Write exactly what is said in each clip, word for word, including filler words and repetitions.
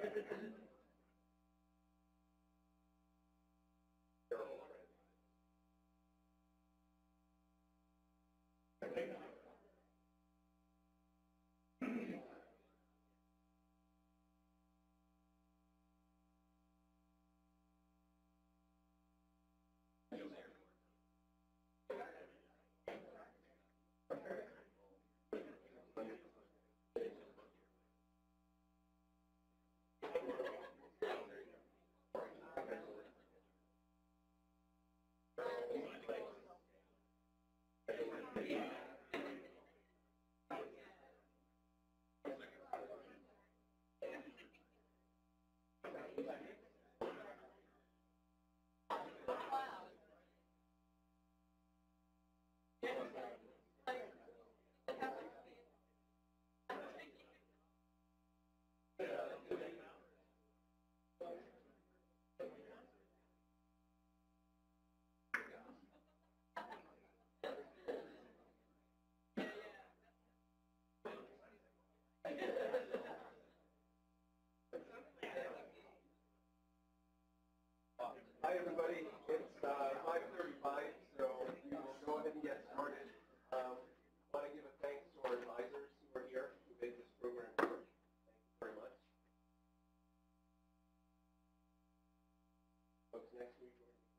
Hi, everybody. It's uh, five thirty-five, so we will go ahead and get started. Um, I want to give a thanks to our advisors who are here, who made this program work. Thank you very much. Folks, next week we're going to be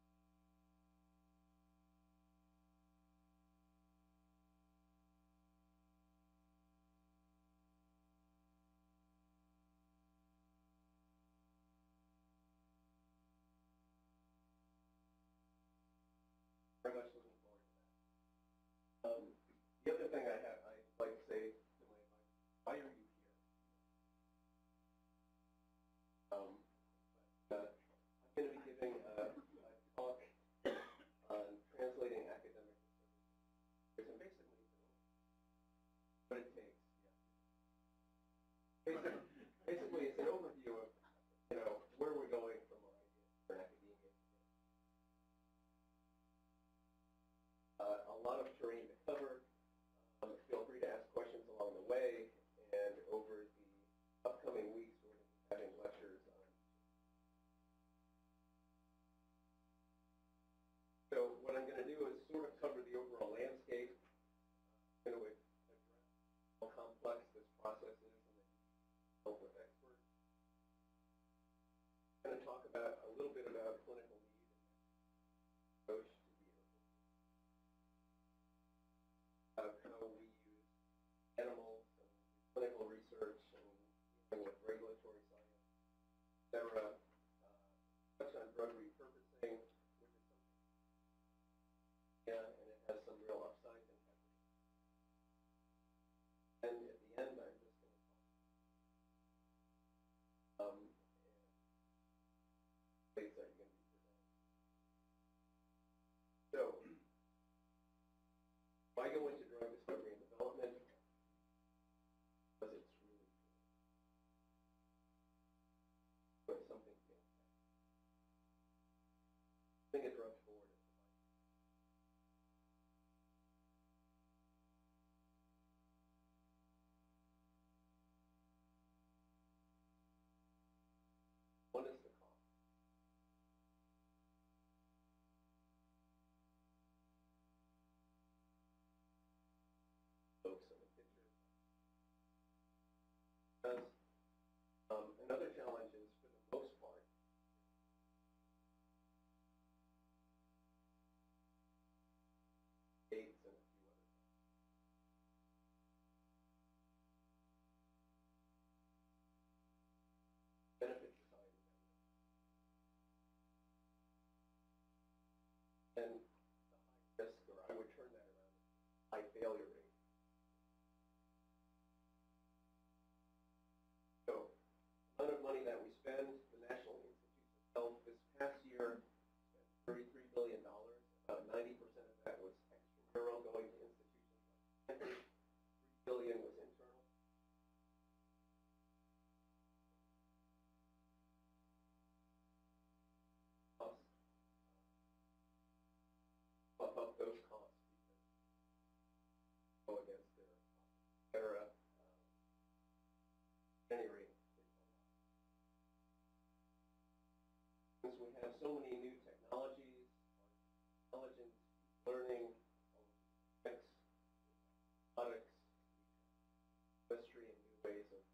very much looking forward to that. Um, the other thing I have, I'd like to say to my advisors, why are you here? Um, but, uh, I'm going to be giving a, a talk on translating academic research. And basically, what it takes. Yeah. Basically, basically, it's an overview of, you know, where we're going from our ideas for academia. Uh, a lot of terrain to cover. Um, feel free to ask questions along the way, and over the upcoming weeks, we're going to be having lectures on. So what I'm going to do is sort of cover the overall landscape. I'm going to address how complex this process is and then help with experts. I'm going to talk about a little bit about clinical need and approach to the about how we use animals and clinical research and dealing with regulatory science, et cetera. Uh, touch on drug repurposing, which is something, yeah, and it has some real upsides and hazards. And at the end, I'm just going to talk um, ways that you're going to be presented. So, why go into drug discovery and development? Because it's really cool. But something fantastic. Bring a drug forward. What is the cost? Folks in the picture. Because um, another challenge is, for the most part, AIDS and a few other things. Benefit society. And the high risk, or I would turn that around, high failure rate. So, the amount of money that we spend, the National Institutes of Health this past year spent thirty-three billion dollars. About ninety percent of that was extramural, going to institutions like Stanford. three billion dollars was internal. Costs. Bump up those costs. since we have so many new technologies, intelligence, learning, products, products, chemistry, and new ways of,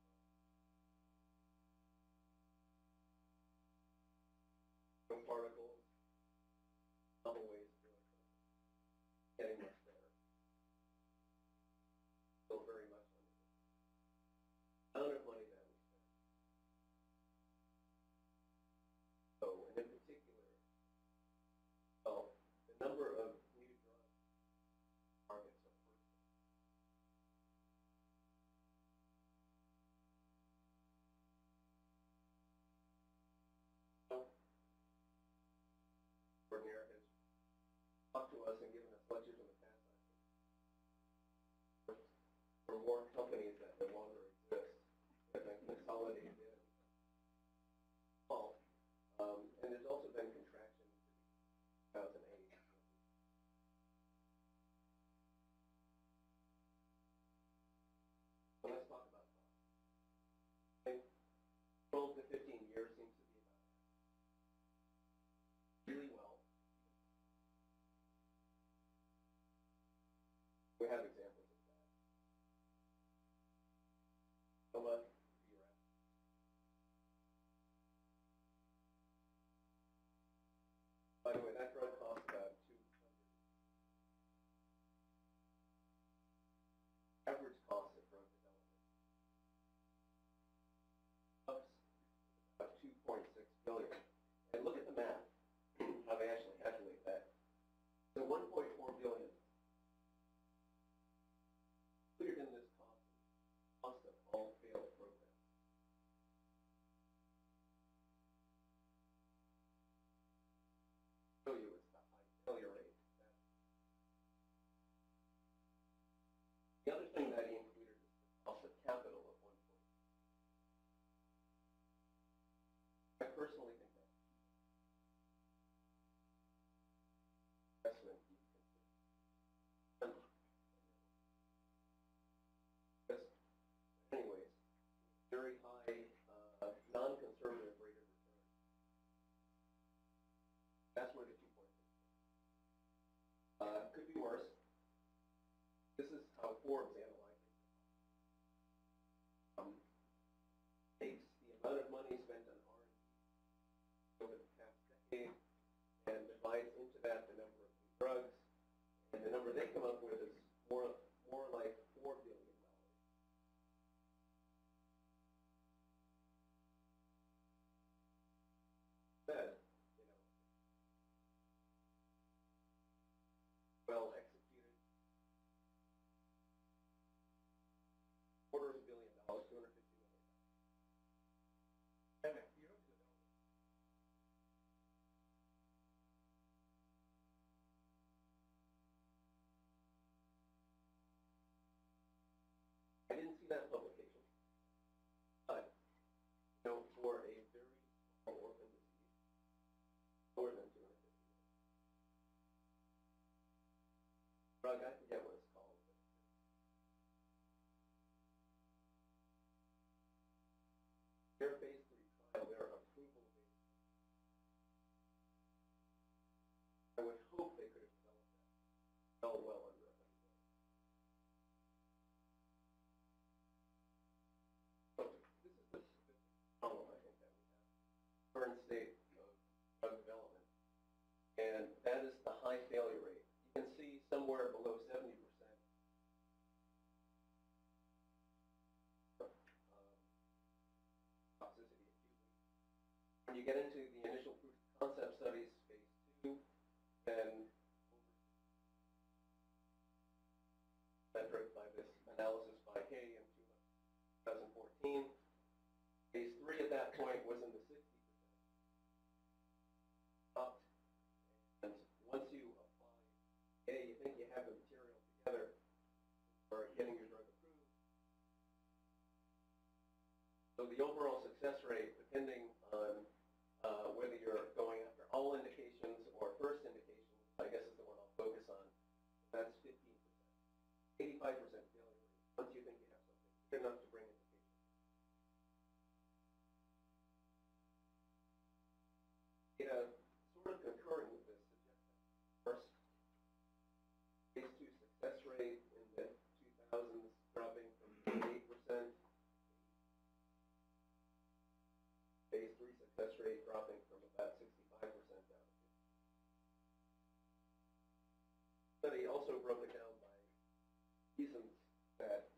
of particles, novel ways of doing it, getting much better. Still very much under the amount of money that we spend. So, and in particular, well, the number of new drug targets are first. So, Ordinaire has talked to us and given us lectures in the past, I think, for more companies that no longer exist, that have been consolidated in. Well, um, and there's also been contraction in two thousand eight. So let's talk about cost. I think twelve to fifteen years seems to be about really well. We have examples of that. How much? By the way, that drug costs about two hundred. Average cost of drug development ups about two point six billion. And look at the math, how they actually calculate that. So one point four billion included in this cost is cost of all failed programs. Show you it's the high failure rate. The other thing that he included is the cost of capital of one point. I personally think that's investment you can consider. Because, anyways, very high uh, non-conservative rate of return. That's where the two point six. Uh, could be worse. This is how Forbes analyzes it. Um, takes the amount of money spent on R and D over the past decade and divides into that the number of new drugs, and the number they come up with is more more like four billion dollars. Said, you know, well executed, quarter of a billion dollars, two hundred fifty million dollars. And if you don't do it, I didn't see that publication, but you know, for a very small orphan disease, more than two hundred fifty million. Drug, I forget what it's called. But their phase three trial, their approval based. I would hope they could have developed that well, well under a hundred million. So this is the problem I think that we have. Current state of drug development. And that is the high failure rate. You can see somewhere below seventy percent. Um, toxicity acutely. When you get into the initial proof of concept studies, phase two, then metric by this analysis by Hay in two thousand fourteen. Phase three at that point was in the sixty percent. Up. And once you apply A, you think you have the material together for getting your drug approved. So the overall success rate, depending on uh, whether you're going after all indications or first indications, I guess is the one I'll focus on, that's fifteen percent. eighty-five percent failure rate, once you think you have something good enough to bring into patients. success rate dropping from about sixty-five percent down to fifty. Study also broke it down by reasons that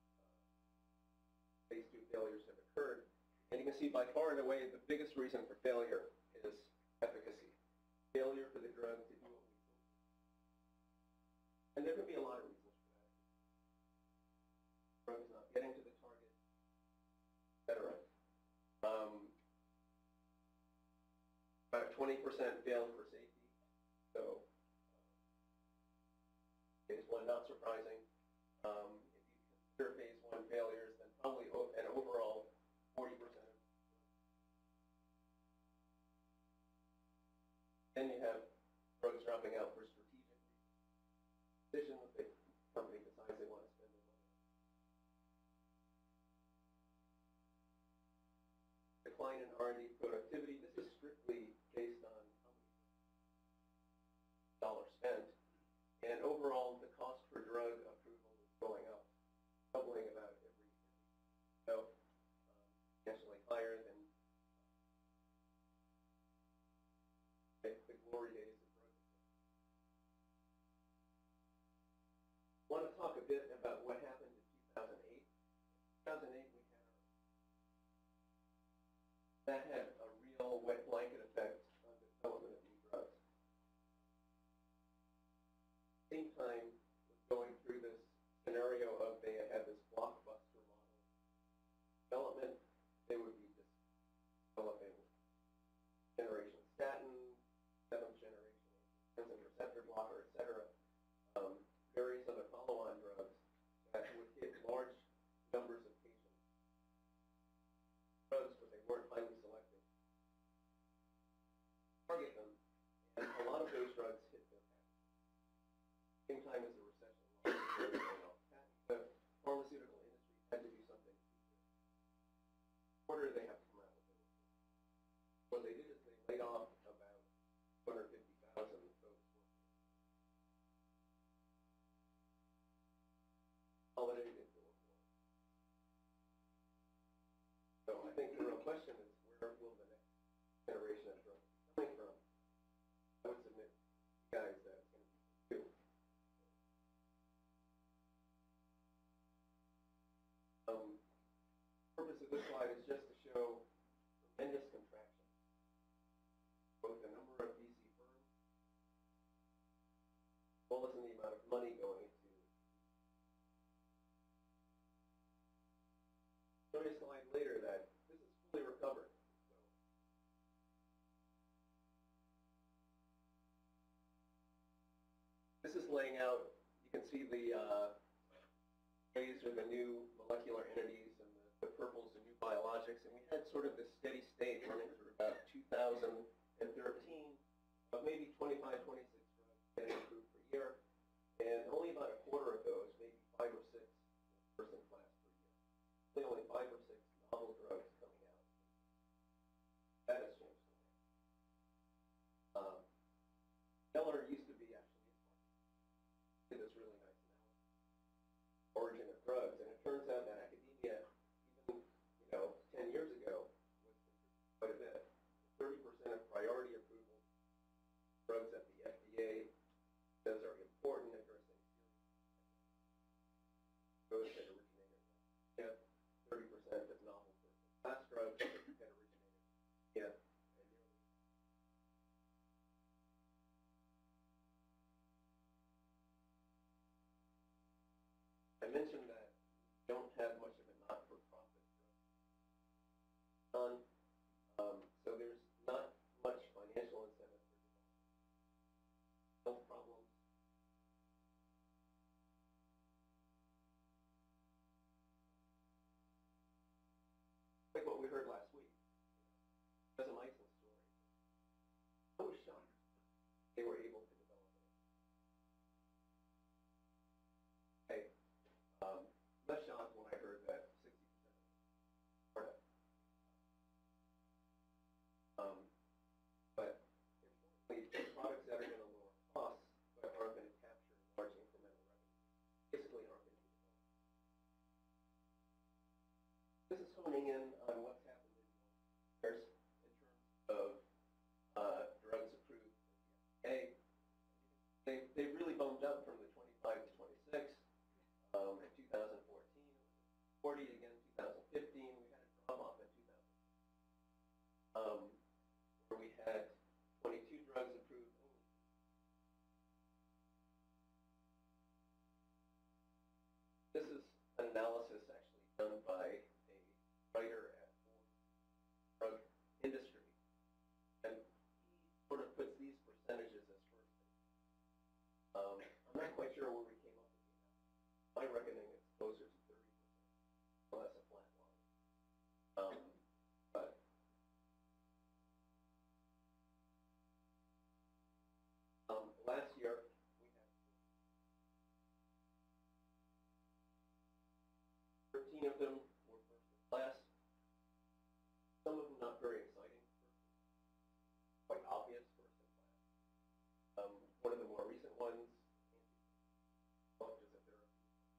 uh, phase two failures have occurred. And you can see by far and away the biggest reason for failure is efficacy. Failure for the drug to do what we do. And there can be a lot of reasons for that. The drug is not getting to the target, et cetera. Um, about twenty percent failed for safety. So phase one, not surprising. Um, if you consider phase one failures, then probably an overall forty percent. Then you have drugs dropping out for strategic decisions. The company decides they want to spend their money. Decline in R and D productivity. This is strictly based on how many dollars spent. And overall, the cost for drug approval is going up, doubling about every year. So, um, potentially higher than the glory days of drug. I want to talk a bit about what happened in two thousand eight. In two thousand eight, we had that had a real wet blanket effect on the development of new drugs. Same time was going through this scenario of they had this blockbuster model development. They would be just developing generation statin, seventh generation enzyme receptor blocker, et cetera. Um, various other follow-on drugs that would hit large numbers of patients. Drugs, but they weren't highly selective. Target them, and a lot of those drugs hit their patent. Same time as the recession, a lot of drugs went off patent. The pharmaceutical industry had to do something. Order they have to come out with it. What they did is they laid off about two hundred fifty thousand folks. Consolidated into a war. So I think the real question is, where will the next generation of drugs be coming from? I would submit to you guys that it's going to be you. Um, the purpose of this slide is just to show tremendous contraction, both the number of V C firms, as well as in the amount of money going into it. Show you a slide later that this is fully recovered. So, this is laying out, you can see the uh, A's are the new molecular entities, and the, the purples are new biologics, and we had sort of this steady state running through about two thousand thirteen of maybe twenty-five, twenty-six drugs getting approved per year, and only about a quarter of those, maybe five or six, first in class per year. Really only five or six novel drugs coming out. That has changed. Um, Geller used to be actually did this really nice analysis, origin of drugs, and it turns out that academia thirteen of them were first in class. Some of them not very exciting, quite obvious first in class. Um, one of the more recent ones, developed as a therapy.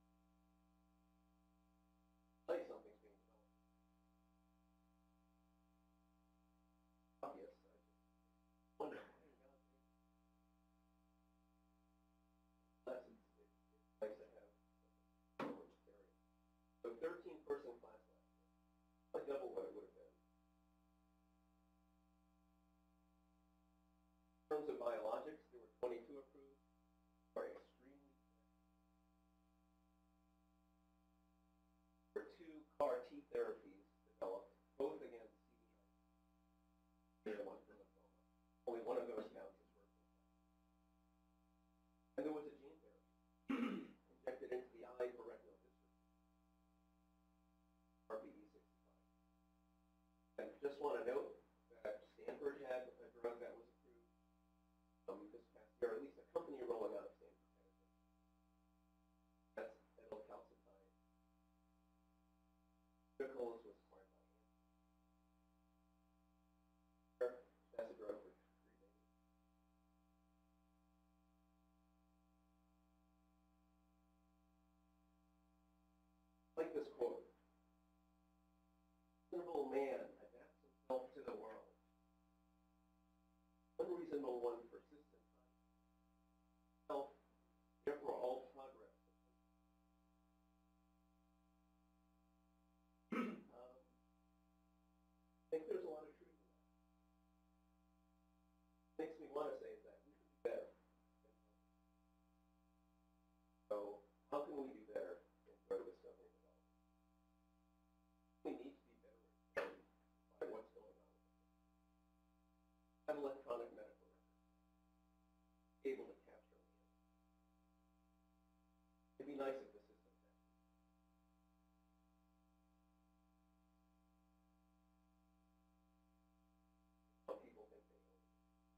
Like something's being developed. Obvious. I just wonder why in God's name. Lessons. It's nice to have some area. So thirteen person class last year. Like double what it would have been. In terms of biologics, there were twenty-two approved. Are extremely there were two C A R T therapies developed, both against C D I, and one for lymphoma. Only one of those counts as working. And there was a gene therapy injected into the eye for retinal dystrophy, R B E sixty-five. And just want to note that Stanford had a drug that was approved um, this past year, or at least a company rolling out of Stanford had it. That's etylcalcitide. Nichols was acquired by Amgen. That's a drug for treating. Like this quote. Reasonable man adapts himself to the world. Unreasonable one persists in time. Self, therefore all progress. um, I think there's a lot of truth in that. Makes me want to say that we can do better. So how can we do better in drug discovery and development? We need to be better informed by what's going on. Have electronic medical records, able to capture the answers. It'd be nice if the system had. Some people think they own it.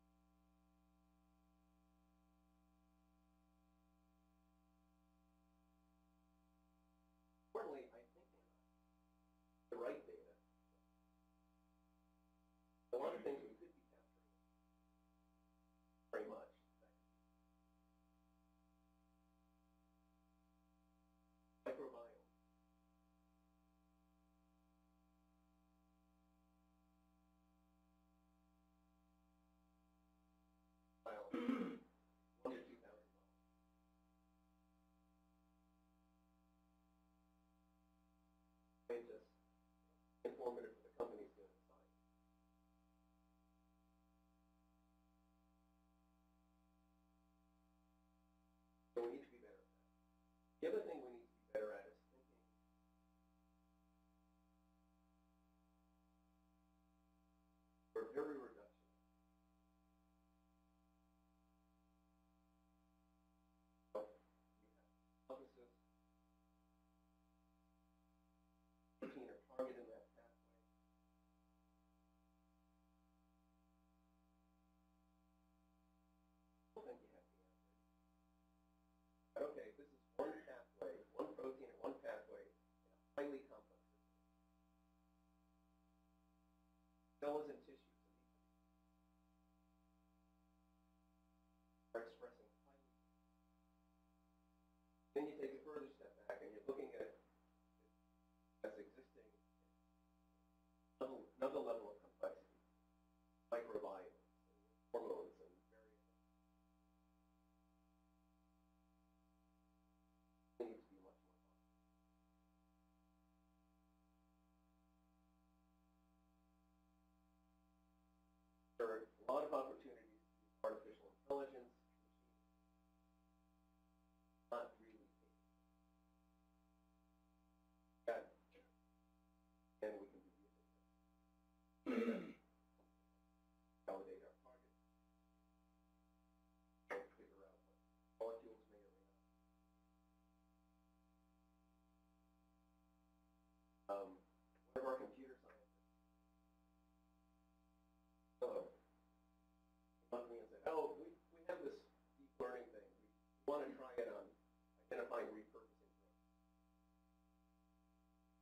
Importantly, I think we're not. The right data. A lot of things we could be capturing very much. Microbiome. Well, one to two thousand dollars. Scientists, informative for the companies doing the science. So we need to be better at that. The other thing we need to be better at is thinking. We're very reductionist. So you have hypothesis, protein or target in that pathway. I don't think you have the answer. But okay, this is one pathway, one protein or one pathway in a highly complex system. Cells and tissues are expressing highly. Then you take a further step back and you're looking at it as existing another, another level of complexity, microbiomes and hormones and various things. It needs to be much more fun. There are a lot of opportunities to use artificial intelligence, not really yeah. And we can be using data, validate our targets, and figure out what molecules may or may not. Um, one of our computer scientists, hello, came up to me and said, oh, we, we have this deep learning thing. We want to try it on identifying repurposing drugs.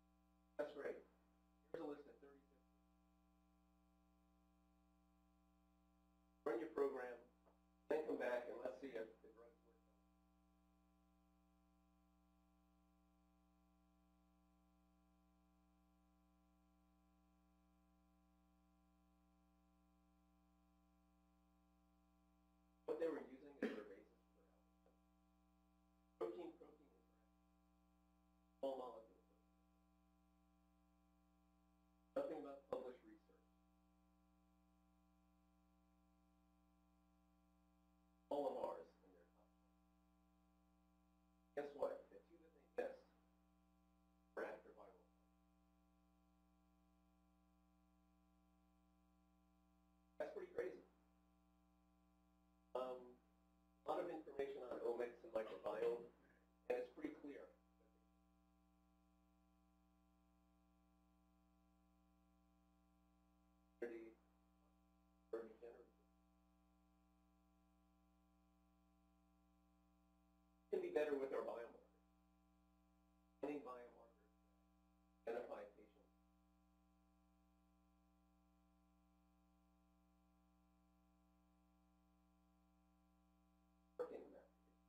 crazy. Um, a lot of information on omics and microbiome, and it's pretty clear. Can be better with our biomarkers. Any biomarkers identify patients. Working in that.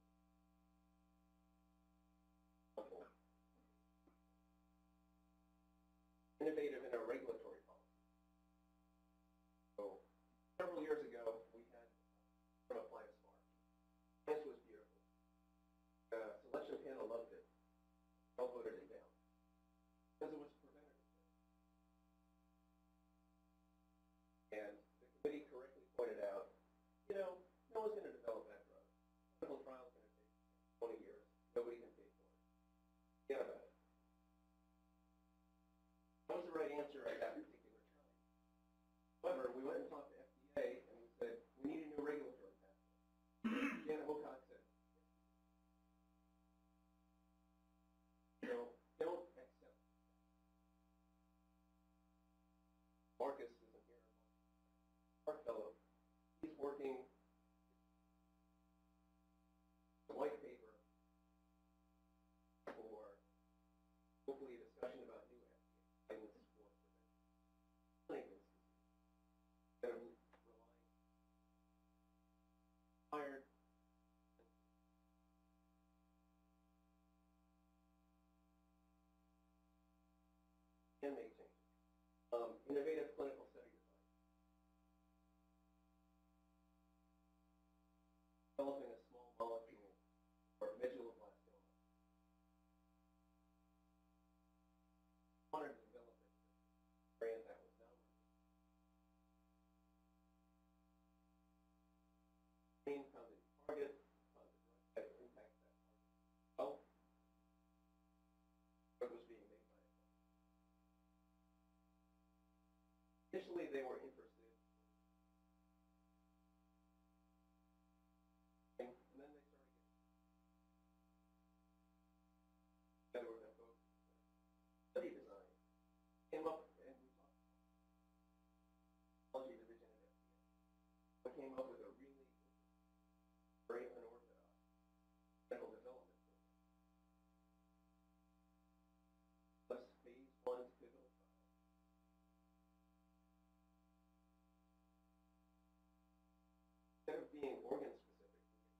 Innovative in our regulatory policy. So several years ago, we had from apply to SMART. This was beautiful. The selection panel loved it. All voted it down because it was preventative. And the committee correctly pointed out, you know, no one's going to develop that drug. Clinical trial's going to take twenty years. Nobody can pay for it. Forget about it. That was the right answer at that particular time. However, we went and talked to F D A and we said, we need a new regulatory pathway. Janet Wilcox said, no, don't accept. Marcus isn't here. Our fellow, he's working the white paper for hopefully a discussion about new F D A guidance for prevention. Instead of relying hired and make changes. Um, innovative clinical study design. Developing a small molecule for medulloblastoma. Wanted to develop a brand that was not working. Main found a target, found a drug that would impact that target. Well, drug was being made by it. Initially, they were interested, and, and then they started getting together with that folks. Study design came up, and we talked about the division at F D A. We came up with a really very unorthodox clinical development program. Plus phase one pivotal trial. Instead of being organ specific,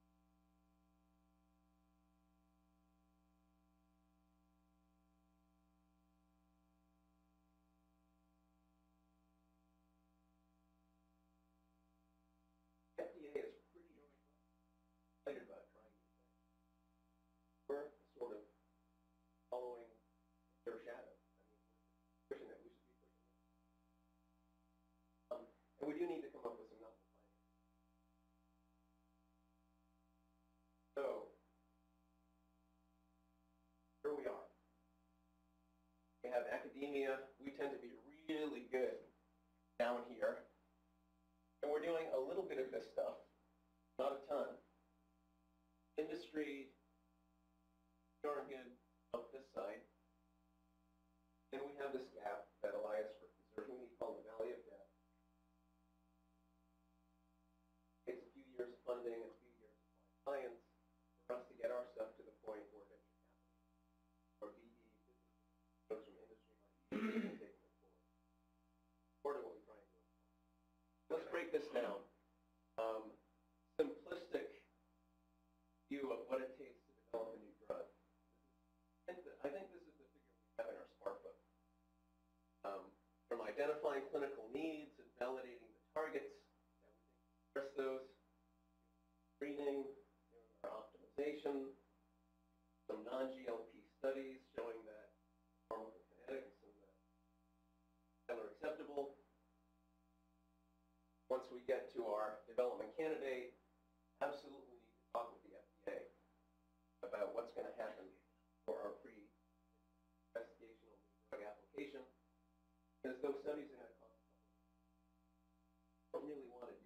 F D A is pretty excited about trying new things. We're sort of following their shadow. I mean, we're pushing it. We should be pushing it. Um, and we do need to come up with some novel findings. So, here we are. We have academia. We tend to be really good down here. And we're doing a little bit of this stuff, not a ton. Industry, darn good up this side. Then we have this gap that Elias preserved, we call the Valley of Death. Takes a few years of funding and a few years of science for us to get our stuff to the point where venture capital or B D goes from industry money and taking it forward. More to what we try and do. Let's break this down. Um, simplistic view of what it takes to develop a new drug. And I think this is the figure we have in our SMART book. Um, from identifying clinical needs and validating the targets that we think address those, screening, doing our optimization, some non-G L P studies showing that pharmacokinetics and the are acceptable. Once we get to our development candidate, absolutely need to talk with the F D A about what's going to happen for our pre-investigational drug application, because those studies are going to cost a couple of years. Don't really want to do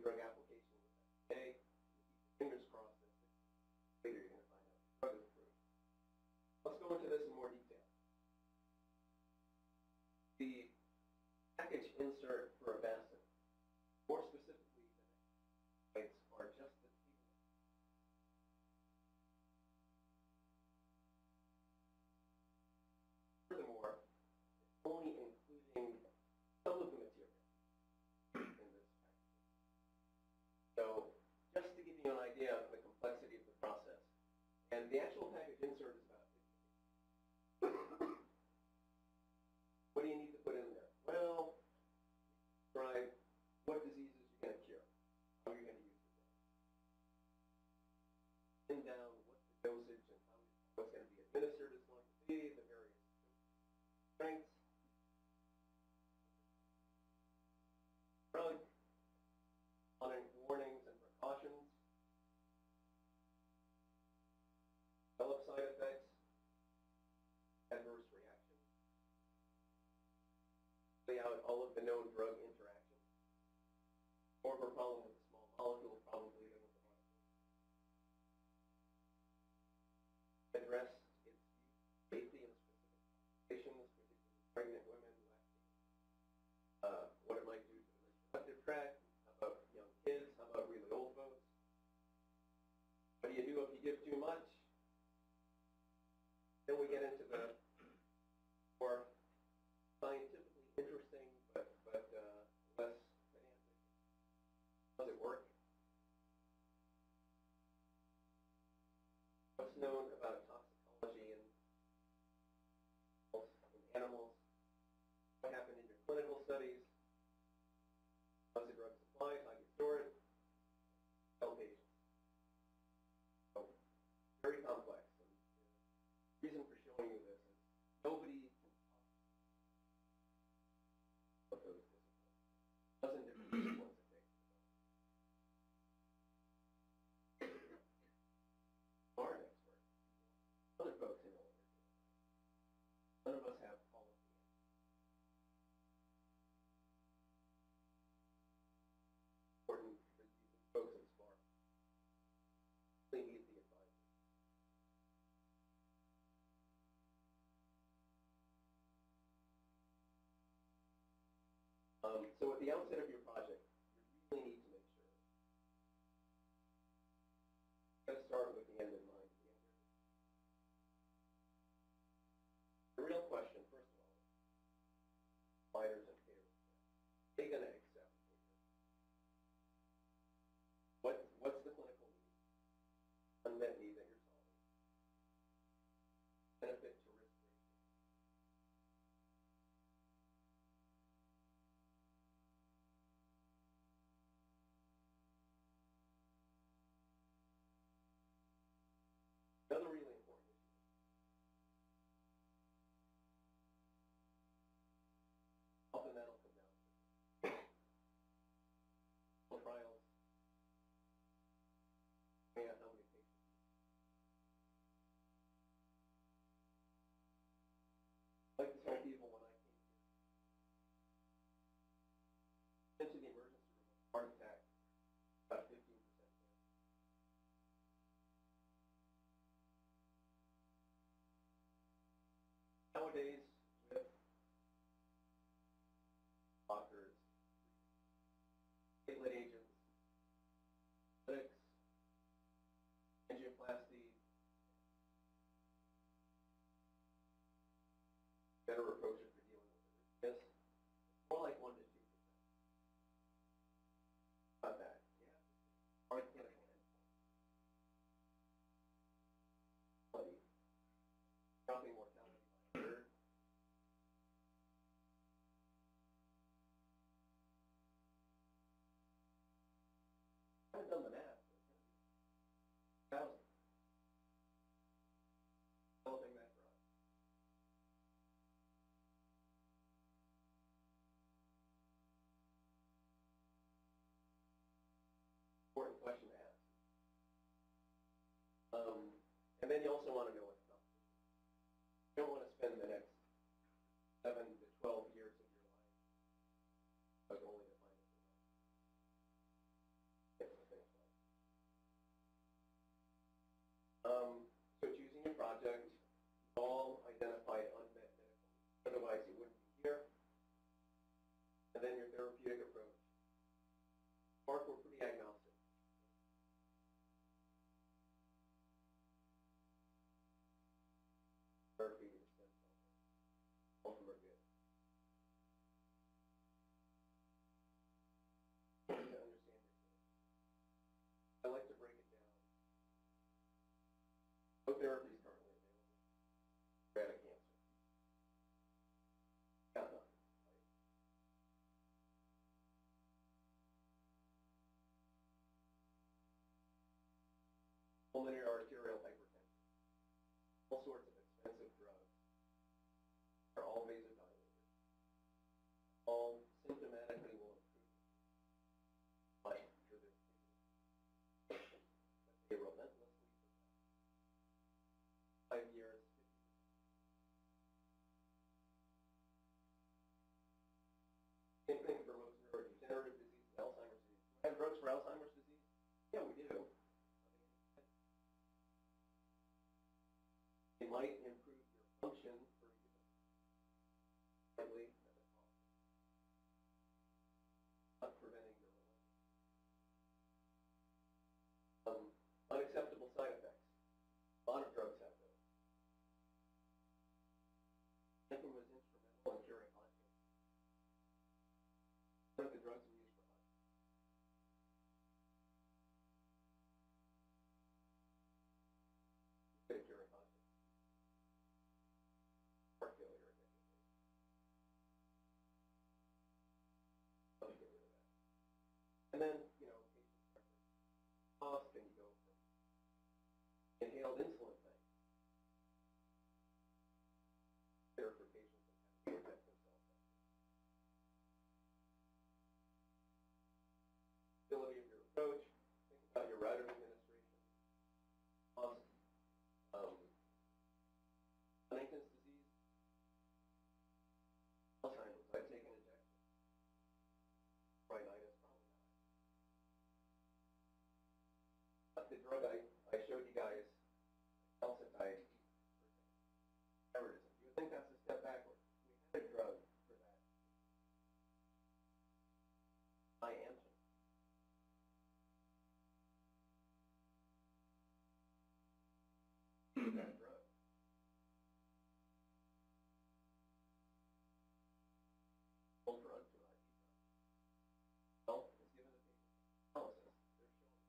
drug application with F D A. Fingers crossed that later you're going to find out the drug is approved. Let's go into this in more detail. The package insert for Avastin, more specifically the next slides, are just the table. Furthermore, it's only including some of the material in this package. So, just to give you an idea of the complexity of the process, and the actual package insert is about what do you need to put in there? Well, describe what diseases you're going to cure, how you're going to use it. Pin down what the dosage and how what's going to be administered is going to be, the various strengths, drug, warnings and precautions, develop side effects, adverse reactions, lay out all of the known drug interactions. More of a problem with a small molecule probably than with a molecule. Address its safety in specific populations, particularly pregnant women, lactating, uh, what it might do to the reproductive tract, how about young kids, how about really old folks. What do you do if you give too much? Then we get into the more scientifically interesting, but, but uh, less pedantic. Does it work? What's known about toxicology in, in animals? What happened in your clinical studies? How's the drug supplied? How do you store it? Tell patients. So, very complex. And the reason for showing you this is nobody can talk about those disciplines. Dozen different disciplines it takes. You are an expert. Other folks who know what they're doing. None of us have all of the answers. Important for you folks at Spark. They need the advisor. Um, so at the outset of your project, you really need to make sure. You got to start with the end in mind. The real question, first of all, is providers and payers. Are they going to accept what what's the clinical need, unmet need that you're solving, benefit to risk ratio. Another really important issue. Often that'll come down to trials. Yeah, how many patients? I like to tell people when I came here, into the emergency room with heart attack, about fifteen percent chance. Nowadays, with doctors, platelet agents, lytics, angioplasty, better approaches for dealing with it. Yes, more like one to two percent. Not bad. Yeah. Hard clinical endpoint. Study. Dropping mortality by a third. I haven't done the math. Thousand. Developing that drug. Important question to ask. Um, and then you also want to know what's competition. You don't want to spend the next seven to twelve years of your life like only to find it. therapies currently available for pancreatic cancer. Got nothing. Pulmonary arterial hypertension, all sorts of expensive drugs, are all vasodilators. All symptomatically will improve life for their patients, but they relentlessly five years. Same thing for most neurodegenerative disease, Alzheimer's disease. Do we have drugs for Alzheimer's disease? Yeah, we do. They might improve your function for slightly at the cost, not preventing your relentless. Um, unacceptable side effects. A lot of drugs have those. Anthem was instrumental in curing Hodgkin. One of the drugs we use for Hodgkin. Good at curing Hodgkin. Heart failure again. Let me get rid of that. And then, you know, patient preference. Cost, and you go from inhaled insulin thing. There for patients that have to protect themselves. Ability of your approach. Think about your route of administration. Cost. Um, Huntington's disease. Alzheimer's. I've taken injections. Rhinitis, probably not. But the drug I, I showed you guys, calcitide, terrorism. You would think that's a step backward. We had a drug for that. Iamgen. That drug. Full drug to an I V drug. Well, it's given the patient analysis. They're showing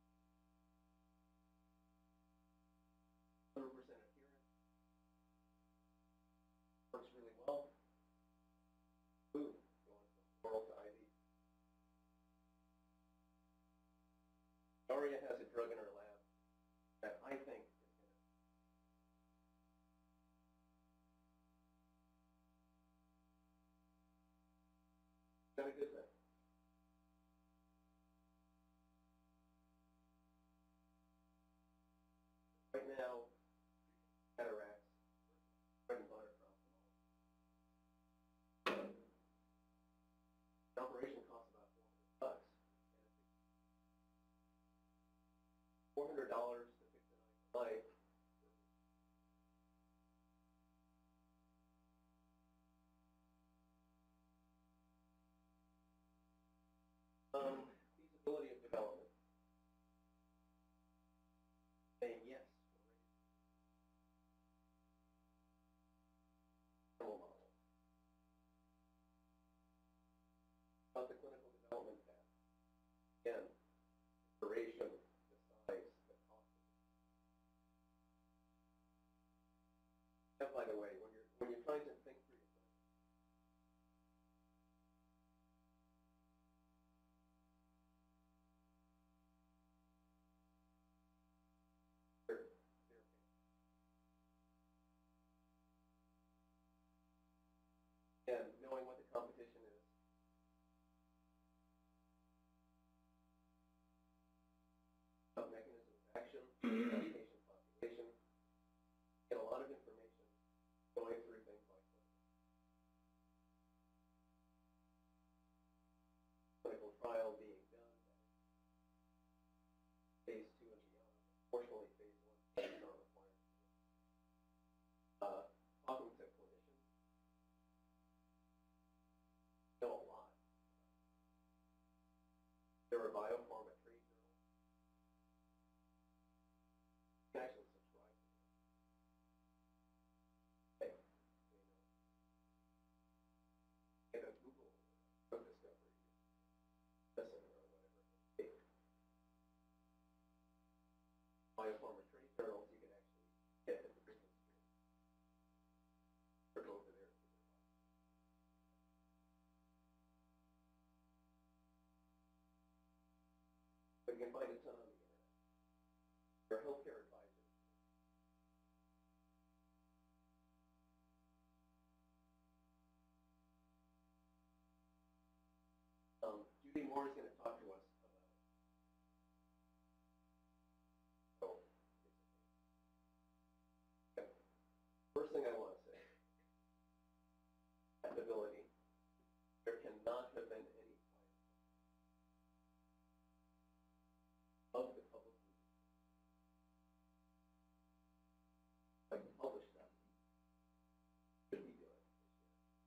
one hundred percent adherence. Works really well. Boom, going from oral to I V. Daria has a drug in her lab that I think is going to. Is that a good thing? Right now, cataracts, bread and butter for ophthalmology. An operation costs about four hundred bucks. Four hundred dollars to fix an eye for life. Um, feasibility of development. Saying yes. Animal model. About the clinical development path. Again, duration, the size, the cost. And by the way, when you're when you're trying to think through your clinical, they're, they're and knowing what the competition is. Of mechanism of action, patient population, get a lot of information going through things like clinical trial being done, phase two and beyond. Fortunately, phase one studies aren't required. Uh, talking to clinicians, know a lot. There are biopharma trade journals. You can actually subscribe to them. Hey, you know, get a Google drug discovery, medicine or whatever it may be. Biopharma trade journals, you can actually you can find a ton on the internet. They're healthcare advisors. Um, Judy Moore is going to talk to us about it. So, okay. First thing I want to say, ability, there cannot have been any of the public like publish them should be doing this year.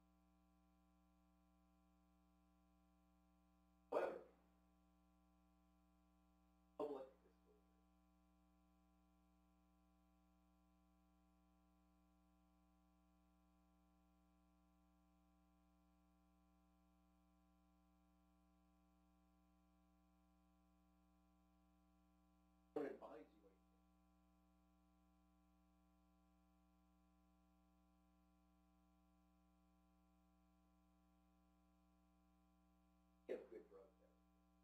However, public disclosure. I don't advise you anything. Get good drugs there.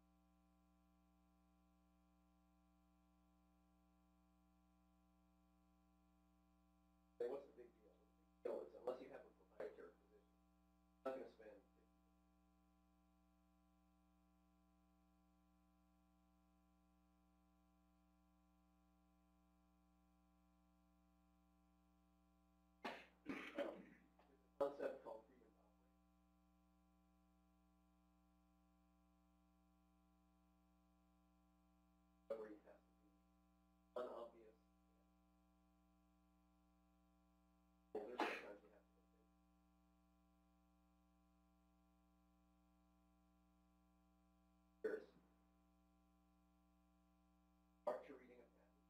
Say, what's the big deal? The big deal is unless you have a proprietary position, you're not going to spend um, there's a concept called freedom to operate. Where you have to be unobvious. And there's sometimes you have to go big. There's art to reading a patent.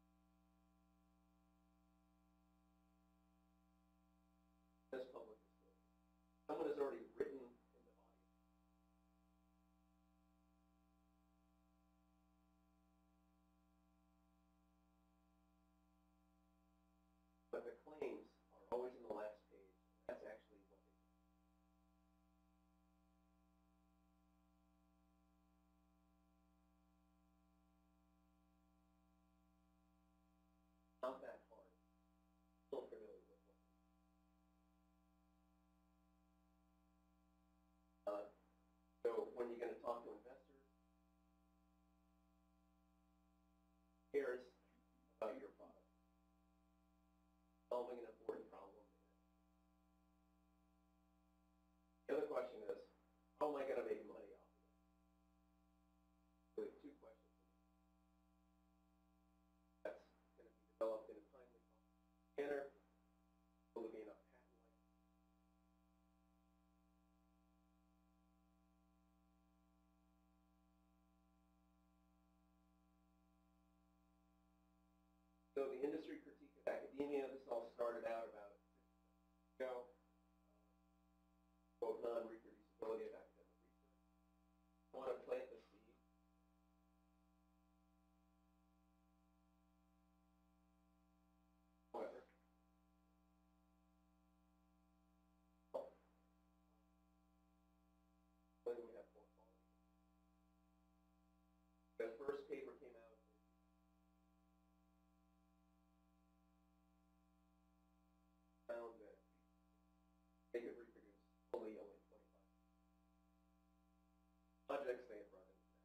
That's public disclosure. Someone has already written in the body. But the claims are always in the last page. That's actually what they do. Not that hard. Still familiar with what. Uh, so when you're going to talk to investors, cares about your product, solving an important problem. The other question is, how am I going to make money off of it? So we have two questions. That's going to be developed in a timely manner. Will there be enough patent life? So the industry critique of academia, this all started out about six years ago. Quote, non-reproducibility of academic research. I want to plant the seed. However, when we have poor quality. The first paper came out and found that they could reproduce fully only twenty-five projects they had run into that.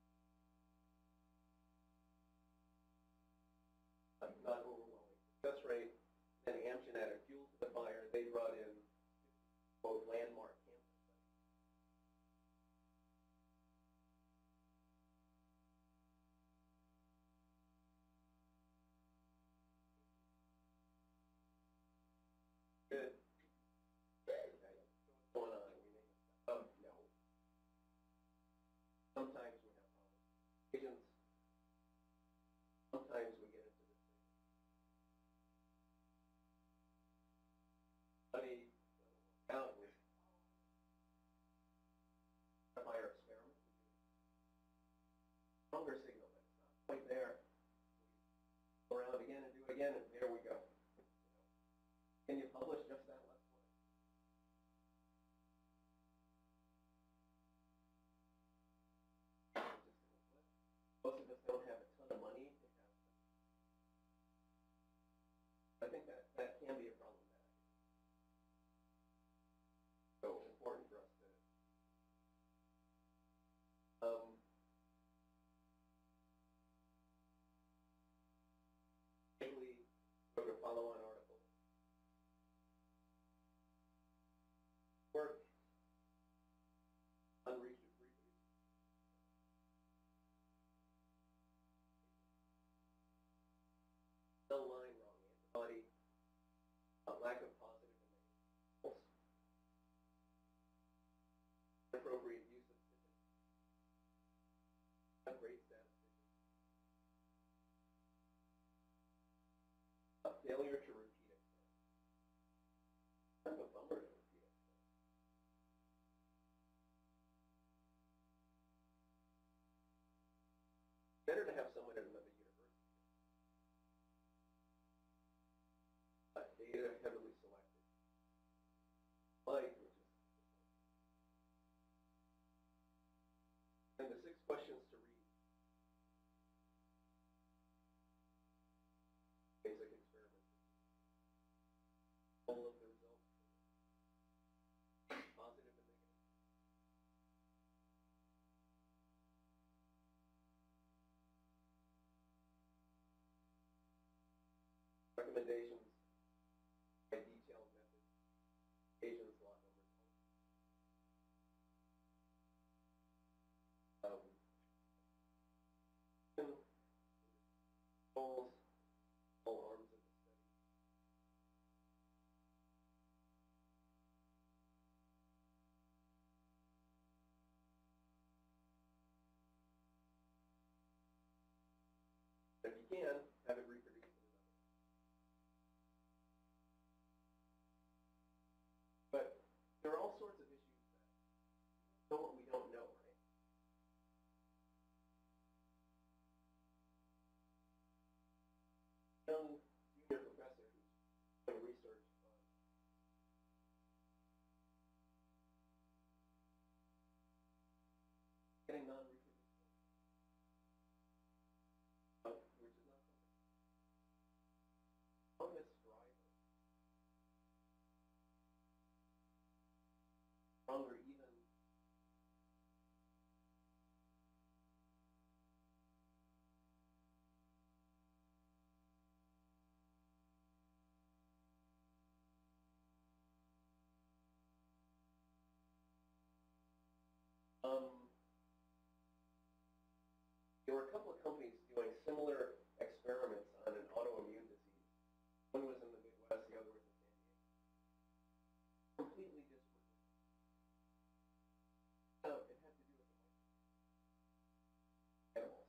Uh, not overwhelming success rate. Then Amgen added fuel to the fire. They brought in both landmark cancer studies. Good. Okay. What's going on? We make stuff up? No. Sometimes we have problems. Agents. Sometimes we get into this thing. Study doesn't work out with fire experiment. Stronger signal, but it's not quite there. Go around again and do it again, and there we go. Can you publish just that last one? Most of us don't cell line, wrong antibody, uh, lack of positive and negative results, inappropriate use of different grade statisticians, a failure to repeat experiments. Kind of a bummer to repeat experiments. Better to have someone at another university. Uh, data heavily selected. Like, which is and the six questions to read. Basic experiment. All of the results. Positive and negative. Recommendations by detailed methods, agents, lot numbers. Um, goals, all arms of the study. If you can, have it reproduced in another. But there are all sorts of issues that know what we don't know, right? Young junior professor who's doing research on getting non-reproducible, uh, which is not something. Fungus driver, stronger even. Um, there were a couple of companies doing similar experiments on an autoimmune disease. One was in the Midwest, the other was in San Diego. Completely disparate. So it had to do with the animals.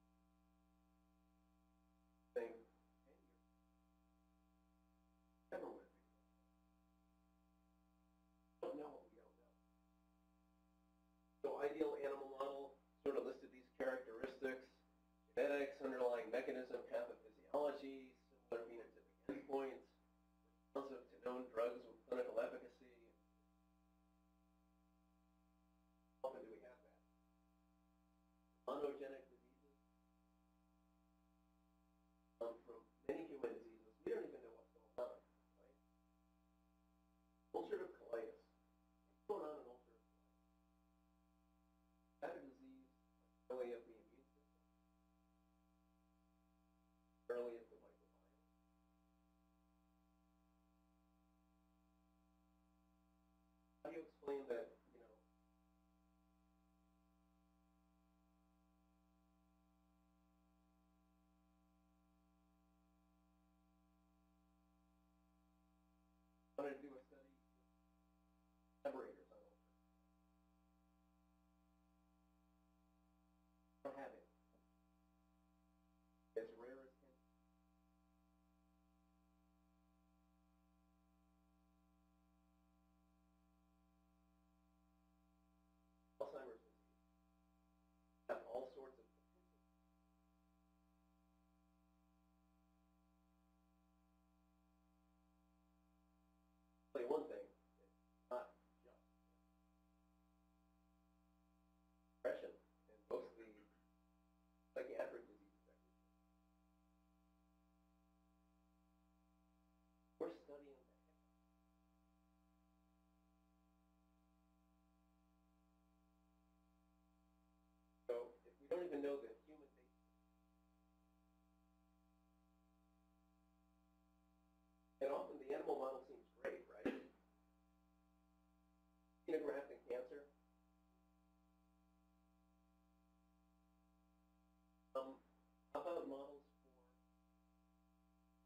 Saying, hey, you're never would have figured out. Don't know what we don't know. So ideal animal model sort of listed these characteristics: genetics, underlying mechanism, pathophysiology, similar phenotypic endpoints, responsive to known drugs with clinical efficacy. How often do we have that? Monogenic diseases. Um, from many human diseases, we don't even know what's going on, right? Ulcerative colitis. What's going on in ulcerative colitis? Is that a disease early of the immune system? Early of the microbiome? How do you explain that, you know, I wanted to do a study with collaborators on ulcerative colitis. I don't have it. As rare as can. Alzheimer's disease have all sorts of potential. I'll tell you one thing, it's not just depression and most of the psychiatric diseases that we see. We're studying the heck. So if we don't even know the human basis, and often the animal model seems great, right? Xenograft and cancer. Um, how about models for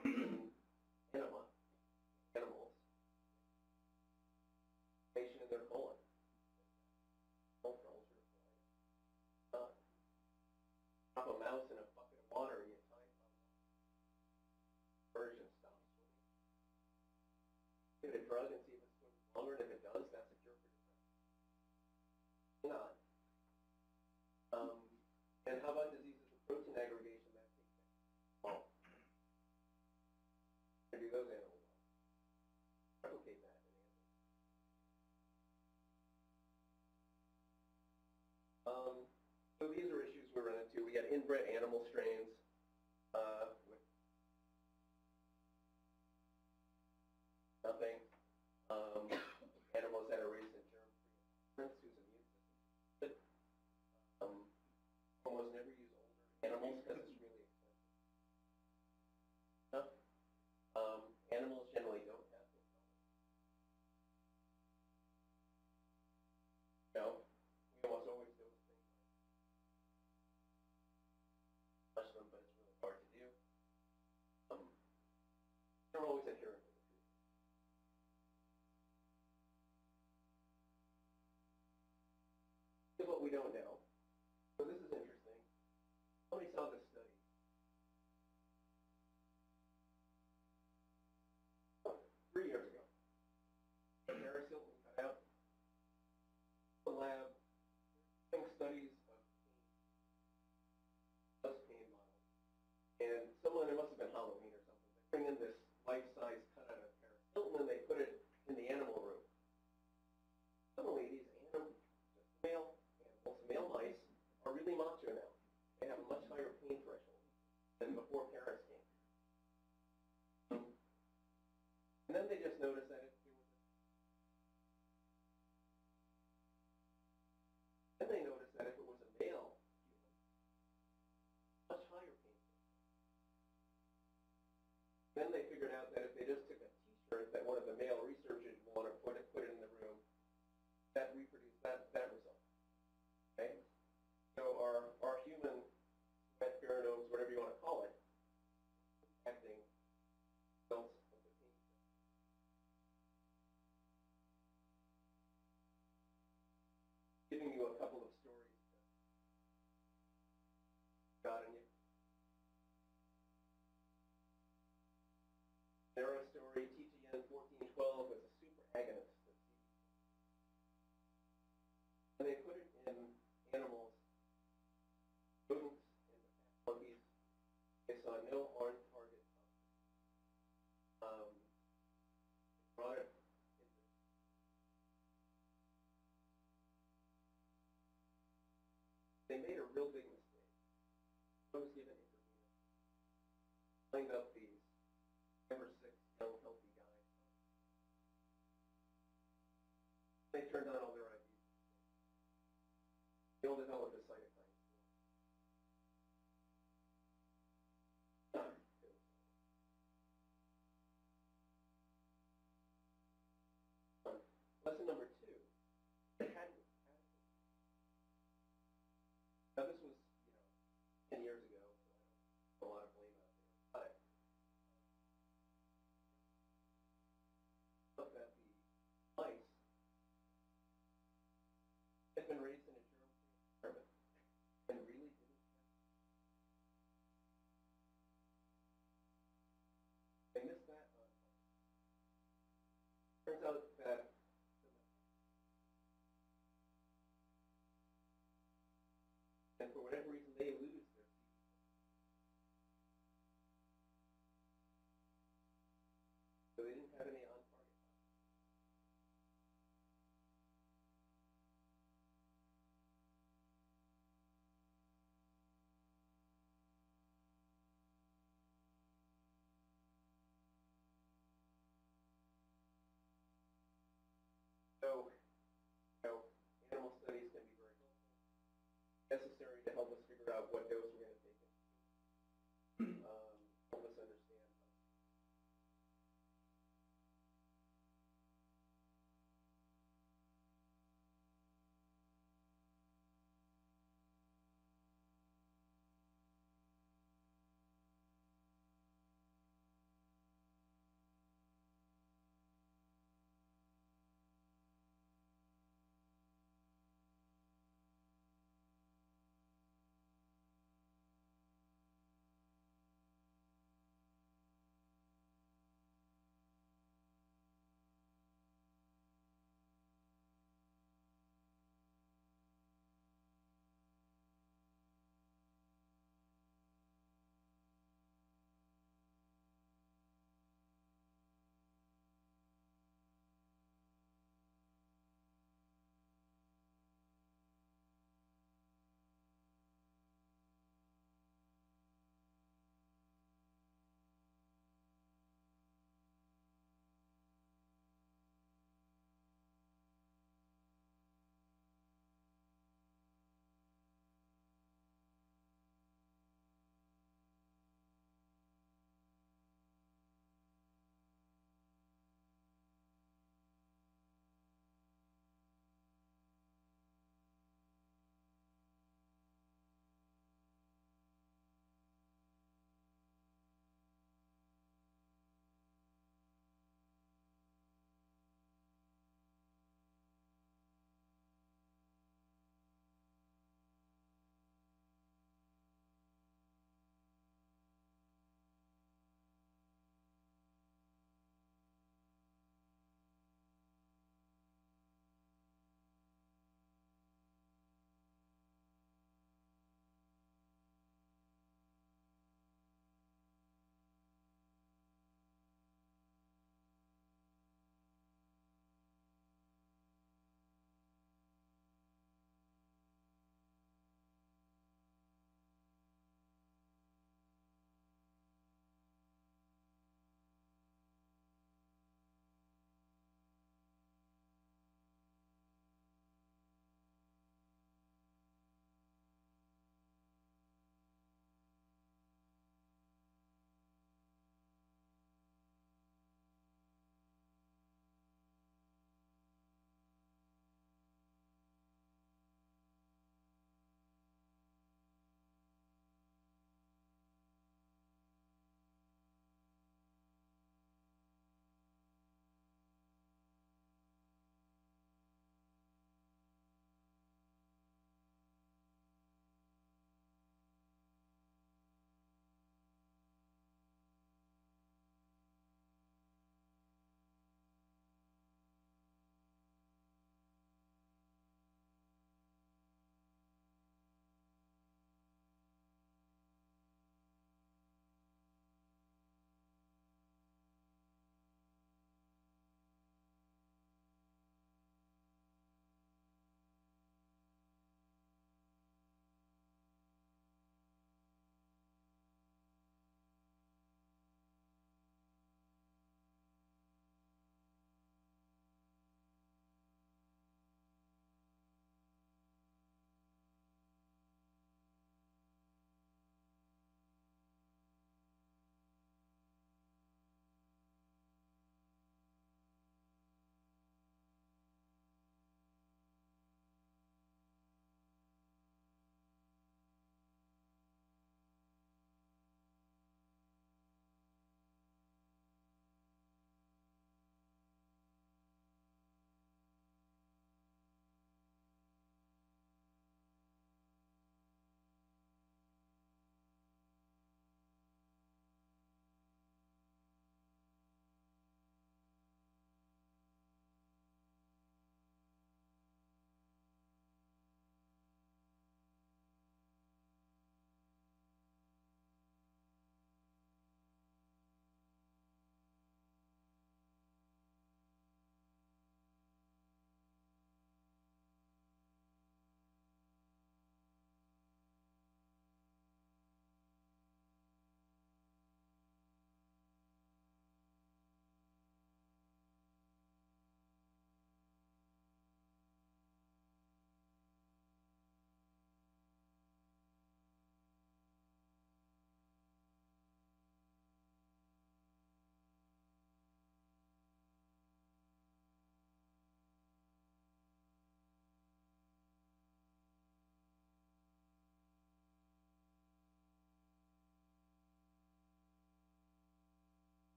in anima, animals, inflammation in their colon. Drop a mouse in a bucket of water, you tie it on version stops swimming. Give it a drug and see if it swims longer, and if it does, that's a cure for depression. Not. Um, and how about diseases of protein aggregation? That takes well, do those animals replicate that in animals? Um, so these are issues we run into. We had inbred animal strains uh, with nothing. Um, animals that are raised in germ-free environments whose immune system is good. Um, almost never use older animals because it's really expensive. No. Um, animals generally don't have intelligence. No. We almost always do things like touch them, but it's really hard to do. Um, they're always adherent to the truth. Here's what we don't know. So this is interesting. Somebody saw this study. Oh, three years ago. Paris Hilton cut out the lab doing studies of pain, just pain models. And someone, it must have been Halloween or something, they bring in this life-size cutout of Paris Hilton and they put it in the animal room. Suddenly these animals, just male animals, male mice, are really macho now. They have a much higher pain threshold than before Paris came. Um, and then they just noticed that if there was a, then they noticed that if it was a male human, much higher pain threshold. Then they figured out that if they just took a T-shirt that one of the male researchers wanted to put it, put it in the room, that reproduced that, that result. Okay? So our, our human sweat pheromones, whatever you want to call it, acting results of the pain. Giving you a couple of stories that got in you. Neuro story, T G N fourteen twelve was a super agonist of C B two. And they put it in animals, rodents, and monkeys. They saw no on-target toxicity. Um, they brought it into They made a real big mistake. I was given intravenous. Lined up these five or six young healthy guys. They turned on all